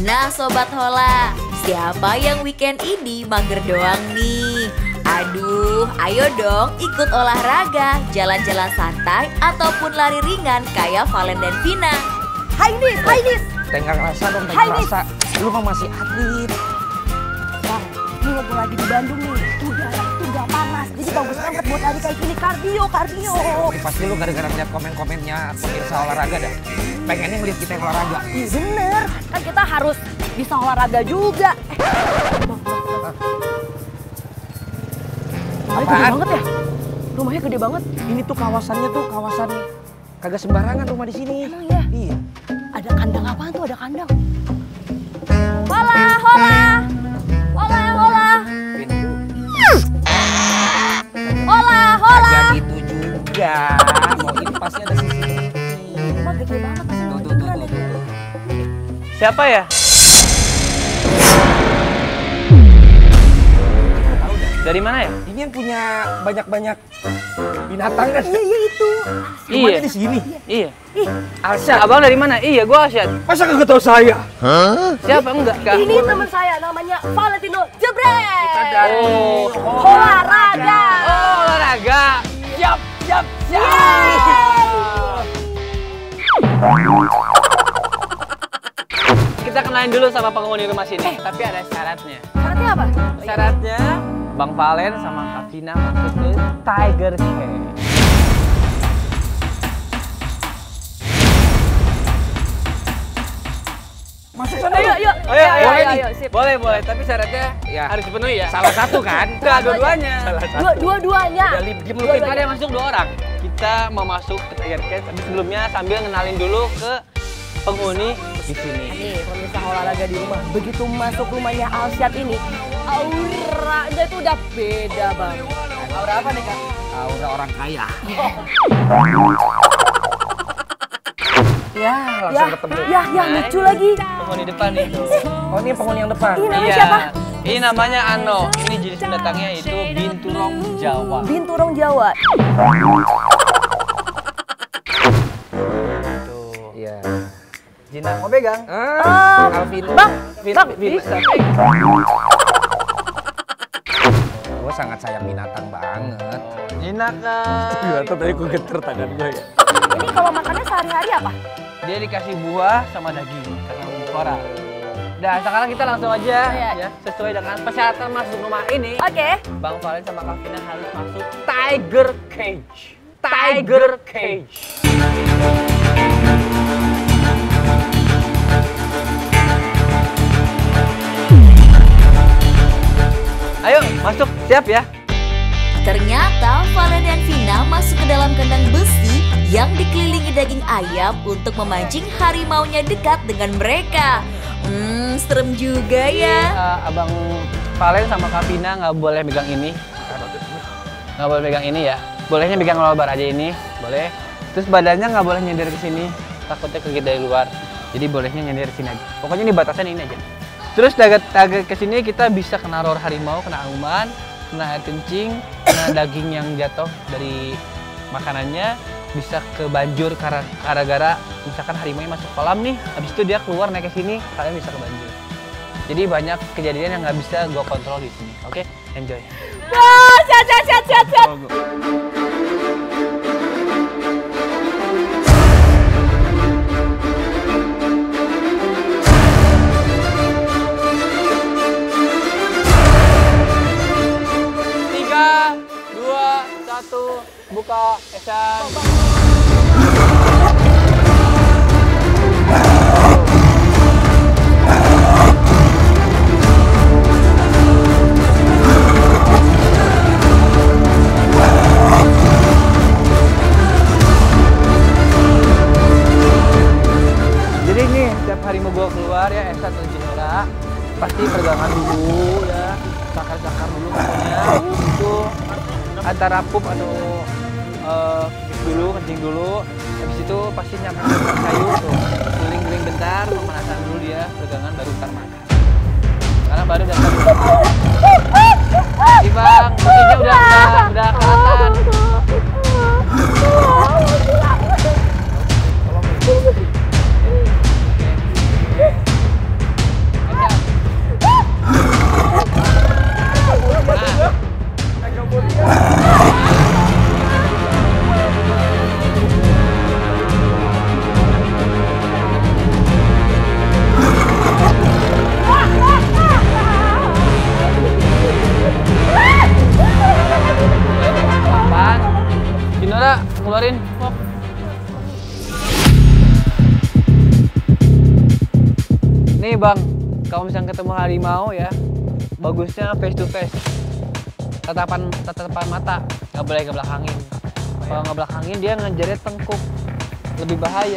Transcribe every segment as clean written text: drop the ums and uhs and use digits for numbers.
Nah Sobat Hola, siapa yang weekend ini mager doang nih? Aduh, ayo dong ikut olahraga, jalan-jalan santai, ataupun lari ringan kayak Valen dan Vina. Hai Nis. Tengah rasa dong, tengah rasa. Lu mah masih atlet. Bang, ini ngobrol lagi di Bandung nih. Udah panas, jadi bagus banget buat lari kayak gini, kardio. Pasti lu gara-gara lihat komen-komennya pemirsa olahraga dah. Pengennya ngeliat kita yang olahraga. Iya bener, kan kita harus bisa olahraga juga. Rumahnya gede banget ya? Rumahnya gede banget. Ini tuh kawasannya kawasan kagak sembarangan rumah di sini. Emang ya? Iya. Ada kandang apaan tuh? Ada kandang. Hola. Kagak gitu juga. Mau ini pasti ada CCTV. Rumah gede banget. Tuh. Siapa ya? Dari mana ya? Ini yang punya banyak binatang kan? Iya itu. Rumahnya di sini. Iya. Alsyad. Abang dari mana? Iya, gua Alsyad. Masa kagak tahu saya? Siapa? Enggak. Ini teman saya namanya Valentino Jebret. Kita dari olahraga. Oh, olahraga. Siap. Kita kenalin dulu sama penghuni rumah sini. Tapi ada syaratnya. Syaratnya apa? Syaratnya Bang Valen sama Kak Vina masuk ke Tiger Cage. masuk sana. Ayo, sip. Boleh. Tapi syaratnya Ya. harus dipenuhi ya. Salah satu kan? Enggak, dua-duanya. Dua-duanya. Ada yang masuk 2 orang. Kita mau masuk ke Tiger Cage, tapi sebelumnya sambil ngenalin dulu ke penghuni di sini. Nih, pemirsa olahraga di rumah. Begitu masuk rumahnya Alsyad ini, auranya itu udah beda banget. Aura apa nih, Kak? Aura orang kaya. Ya, Langsung ketemu. Ya, lucu lagi. Penghuni depan nih. Oh, ini penghuni yang depan. Ini namanya siapa? Ini namanya Ano. Ini jenis binatangnya itu binturong Jawa. Binturong Jawa. Tuh. Iya. Jinak mau pegang? Alvin. Bang, Bisa pegang. Gue sangat sayang binatang banget. Jinak kan. Tadi gue geter tangan gue ya. ini kalau makannya sehari-hari apa? Dia dikasih buah sama daging karena koral. Nah, sekarang kita langsung aja ya, sesuai dengan persyaratan masuk rumah ini. Oke. Bang Valen sama Kak Vina harus masuk Tiger Cage. Tiger Cage. Ayo, masuk. Siap ya? Ternyata Valen dan Vina masuk ke dalam kandang besi yang dikelilingi daging ayam untuk memancing harimaunya dekat dengan mereka. Serem juga ya. Abang Valen sama Kak Vina nggak boleh pegang ini. Nggak boleh pegang ini ya. Bolehnya pegang lebar aja ini, boleh. Terus badannya nggak boleh nyender ke sini, takutnya kegigit dari luar. Jadi bolehnya nyender ke sini aja. Pokoknya ini batasan ini aja. Terus agak ke sini kita bisa kena roar harimau, kena auman, kena air kencing, kena daging yang jatuh dari makanannya, bisa ke banjir gara-gara misalkan harimau masuk kolam nih, habis itu dia keluar naik ke sini, kalian bisa ke banjir. Jadi banyak kejadian yang nggak bisa gue kontrol di sini. Oke, enjoy. Wah, siap. Buka, Esan. Jadi nih, setiap hari mau gua keluar ya, Esan atau Cinora, pasti pegangan dulu ya, cakar-cakar dulu pokoknya. Itu antara pup atau dulu, kencing dulu, habis itu pasti nyampe kayu tuh, guling-guling bentar, pemanasan dulu dia, pegangan baru ntar makan. Sekarang baru dasar. Ih bang, kakinya udah kelihatan. Nih bang, kalau misalnya ketemu harimau ya, bagusnya face to face. Tatapan mata, nggak boleh ngebelakangin. Kalau ngebelakangin dia ngejerit tengkuk, lebih bahaya.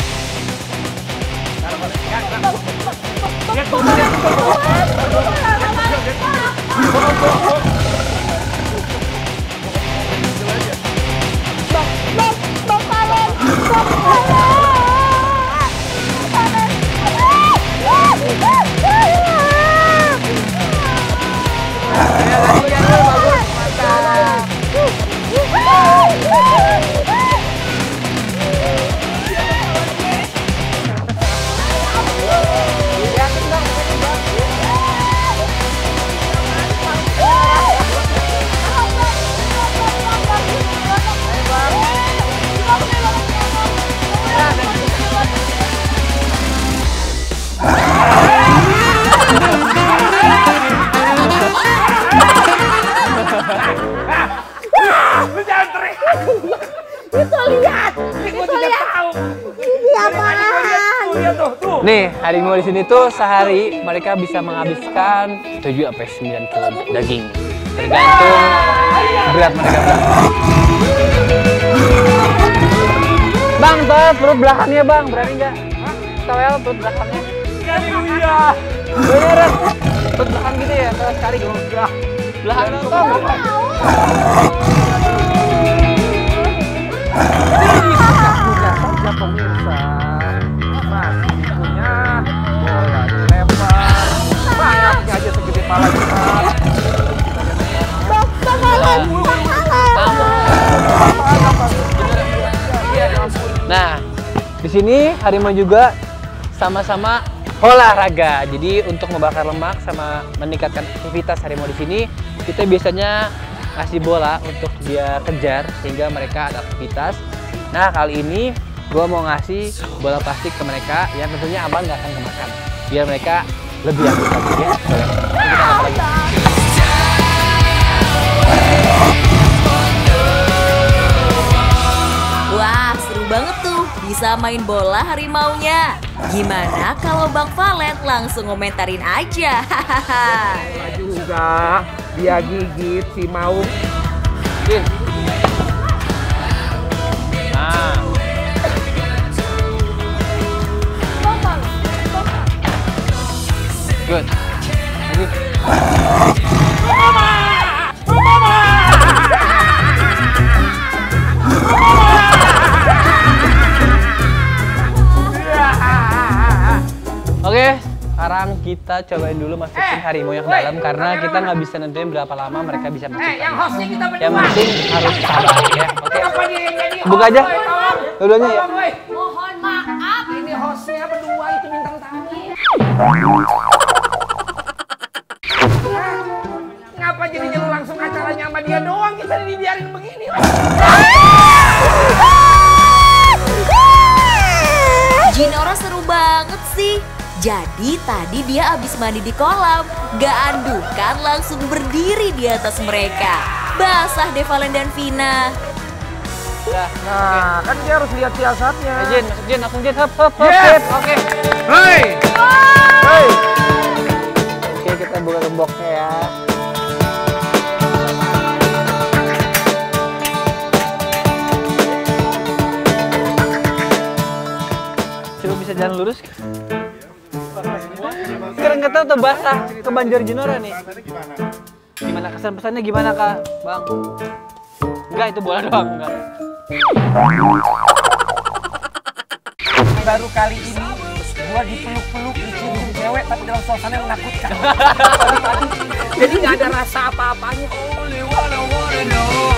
Nih, harimau di sini tuh sehari mereka bisa menghabiskan 7 sampai 9 kilo daging. Tergantung berat mereka berapa. Bang, toel perut belakangnya bang, berani nggak? Toel perut belakangnya. Iya. Beneran. Perut belakang gitu ya, toel sekali enggak. Belakang toel. Punya saja pemirsa. Masih punya bola dilempar. Banyaknya aja segede pala kita. Nah, di sini harimau juga sama-sama olahraga. Jadi untuk membakar lemak sama meningkatkan aktivitas harimau di sini, kita biasanya ngasih bola untuk dia kejar sehingga mereka ada aktivitas. Nah, kali ini gue mau ngasih bola plastik ke mereka yang tentunya abang nggak akan kemakan, biar mereka lebih aktif lagi ya. Boleh. Wah, seru banget tuh bisa main bola harimaunya. Gimana kalau Bang Valen langsung komentarin aja? Hahaha. Juga dia gigit si mau. Nah. Good. Lagi. Oke, sekarang kita cobain dulu masukin harimau yang ke dalam karena kita nggak bisa nentuin berapa lama mereka bisa masuk. Yang hostnya kita berdua. Yang penting harus sabar ya. Oke. Buka aja. Dulunya ya. Mohon maaf, ini hostnya berdua itu bintang tamu. Ngapa jadinya lu langsung acaranya sama dia doang, kita dibiarin begini? Jinora seru banget sih. Jadi tadi dia abis mandi di kolam, gak andukan langsung berdiri di atas mereka. Basah deh Valen dan Vina. Udah. Nah, kan dia harus lihat siasatnya. Jin, masuk Jin, langsung Jin, hop, hop, hop, Yes. Oke. Hei! Hei! Oke, kita buka gemboknya ya. Coba bisa jalan lurus. Sekarang nggak tahu tuh basah ke Banjar Jinora nih. Gimana kesan pesannya gimana kak, bang? Enggak, itu bola doang enggak. Baru kali ini gua dipeluk-peluk, dicium cewek tapi dalam suasana yang menakutkan. Jadi nggak ada rasa apa-apanya.